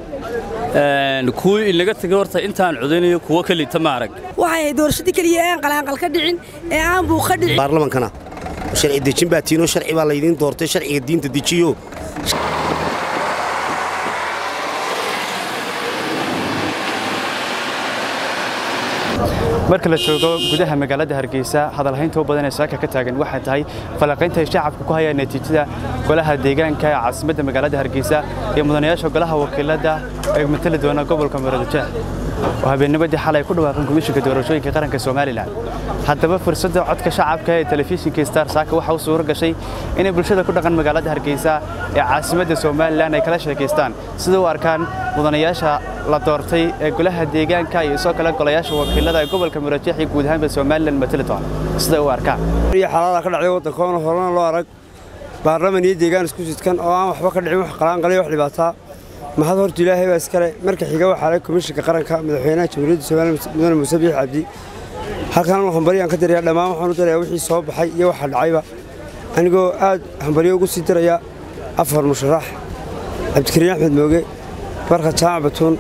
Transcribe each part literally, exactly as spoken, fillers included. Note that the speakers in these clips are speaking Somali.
een kuwii laga tagay horta intaan codeynayo kuwa kale tamaarag waxay doorashadii kaliya aan qalaanqal ka dhicin ee aan buu ka dhicin baarlamankana sharci dejin baa tiino sharci baa la idin doortay sharciga diinta dejiyo marka la joogo gudaha magaalada Hargaysa hadal haynta badan ee saaka ka taagan waxa tahay falaqaynta shacabka ku haya natiijada golaha deegaanka ee caasimadda magaalada Hargaysa iyo mudanayaasha golaha wakiilada ee matala doona gobolka Maroodijeex oo habeennimadii xalay ku dhawaaqeen komishanka doorashooyinka qaranka Soomaaliland haddaba fursadda codka shacabka ee telefishinka Star saaka waxa uu suura gashay in bulshada ku dhaqan magaalada Hargaysa ee caasimadda Soomaaliland ay kala sheekeystaan sida uu arkaan mudanayaasha la doortay ee golaha deegaanka iyo soo kala golayaasha wakiilada ee gobolka Maroodijeex iyo guud ahaan Soomaaliland matala doona sida uu arkaan iyo xaalada ka dhacday waddanka horena loo arag baarlamaan iyo deegaan isku sidkan oo aan waxba ka dhicin wax qalaan qalay wax dhibaato ma had horta Ilaahay baa iskale marka xiga waxa la komishanka qaranka madaxweynaha Jamhuuriyadda Soomaaliland mudane Muuse Biixi Cabdi halkan waxaan bariyaan ka dirayaa dhamaan waxaan u dirayaa wixii soo baxay iyo waxa dhacayba anigoo aad hambariyo ugu sii diraya afar musharax Cabdikariin Axmed Mooge barka jaamac batuun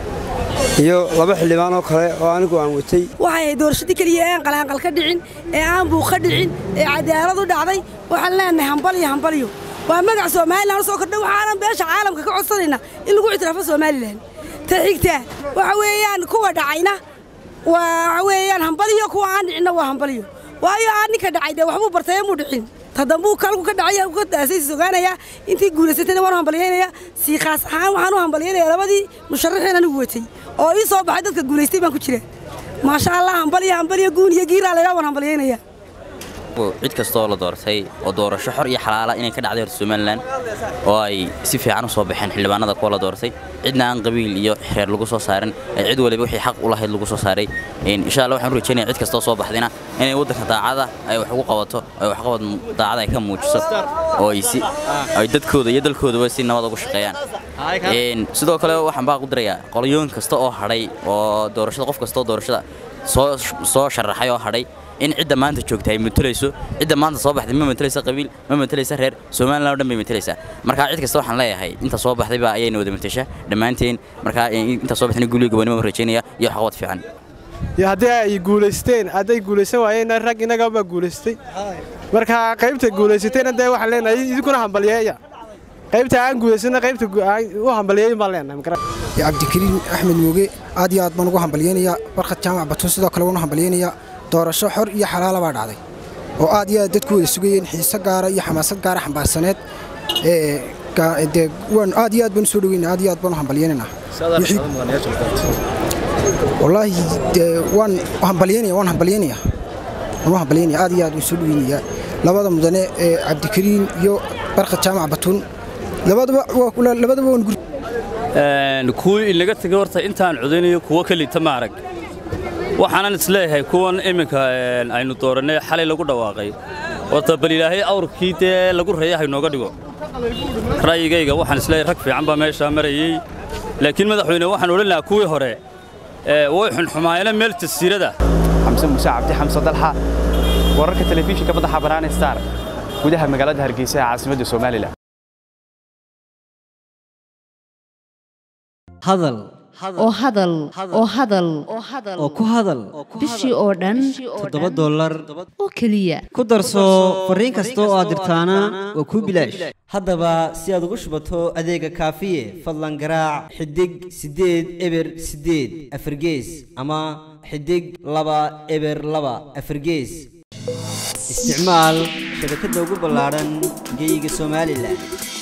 iyo laba xildhibaan oo kale oo anigu aan watay waxay doorashadii kaliya aan qalaanqal ka dhicin ee aan buu ka dhicin ee cadaalad u dhacday waxaan leenahay hambaliyo hambaliyo waa magac Soomaaliland soo kordhay waxaan beesha caalamka ka codsanayna in lagu ictiraafo Soomaaliland ta xigta waxa weeyaan kuwa dhacayna waxa weeyaan hambaliyo kuwa aan dhicina waa hambaliyo waayo aan ninka dhacay waxbuu bartay mu dhicin tadambu kalku ka dhacay ku taasay sugaanaya intii guulaysatay waan hambaliyeynaya si khaas ahaan waxaan u hambaliyeynaya labadii musharaxiin anigu watay oo ii soo baxay dadka guulaystay baan ku jiray ma sha Allah hambaliyo hambaliyo guun iyo giira la waan hambaliyeynaya cid kasta oo la doortay oo doorasho xor iyo xalaal ah inay ka dhacday Soomaaliland oo ay si fiican u soo baxeen xildhibaanada kuwa la doortay cidna aan qabiil iyo xeer lagu soo saarin cid waliba wixii xaq u lahayd lagu soo saaray in insha Allah waxaan rajaynayaa cid kasta oo soo baxdina inay waddanka daacada ay wax ugu qabato ay wax qabad daacada ay ka muujiso oo ay si ay dadkooda iyo dalkooda si nabad ugu shaqeeyaan in sidoo kale waxaan baa ku dirayaa qolyoon kasta oo hadhay oo doorashada qof kasta oo doorashada soo soo sharaxay oo hadhay in cidda maanta joogtay matalayso cidda maanta soo baxday ma matalaysa qabiil ma matalaysa reer Soomaaliland oo dhan bay matalaysa marka cid kasta waxaan leeyahay inta soo baxday baa ayayna wada matasha dhamaanteen marka inta soo baxday guuliga wanima rajaynaya iyo xaqwad fiican ya hadii ay guulaysteen haday guulaysan waayeen rag inaga ba guulaystay marka qaybta guulaysateen haday wax leenahay idinkuna hambaliyeeya qaybta aan guulaysan qaybta u hambaliyeeyay ma leenahay ya Cabdikariin Axmed Mooge aad iyo aad baan ugu hambaliyeynaya barka jaamac batuun sidoo kale waan hambaliyeynaya doorasho xor iyo xalaal baa dhacday oo aad iyo aad dadku wada sugayeen xiisa gaar iyo xamaasad gaar xambaarsaneed ee de waan aad iyo aad baan soo dhaweynaa aad iyo aad baan hambaliyeynaa wallahi waan hambaliyeynaa waan hambaliyeynaa waan hambaliyeynaa aad iyo aad soo dhaweynaa labada mudane ee Cabdikariin iyo barka jaamac batuun labadaba labadaba waan guri een kuwii laga tagay horta intaan codeynayo kuwa kale tamaarag waxaan isleeyahay kuwan iminka aynu dooranay xalay lagu dhawaaqay wata bal Ilaahay awrkiide lagu reeyahay nooga dhigo raayigayga waxaan isleeyahay rag fiican baa meesha marayay laakiin madaxweyne waxaan oran lahaa kuwii hore ee way xun xumaayeen meel tasiirada xamsan muuse cabdi xamsan dalxa wararka telefishinka madaxa bannaan Star gudaha magaalada Hargaysa ee caasimadda Soomaaliland hadal oo hadal oo hadal oo ku hadal bishii oo dhan toddoba dollar oo kaliya ku darso fariin kasta oo aad dirtaana waa ku bilaash haddaba si aad ugu shubato adeega kaafiye fadlan garaac xidig sideed eber sideed afargees ama xidig laba eber laba afargees isticmaal shabakadda ugu ballaaran geyga Soomaaliland